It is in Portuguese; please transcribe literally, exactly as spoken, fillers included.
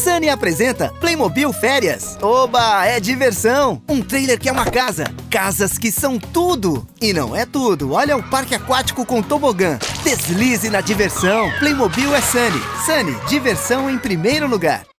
Sunny apresenta Playmobil Férias. Oba, é diversão! Um trailer que é uma casa. Casas que são tudo. E não é tudo. Olha o parque aquático com tobogã. Deslize na diversão. Playmobil é Sunny. Sunny, diversão em primeiro lugar.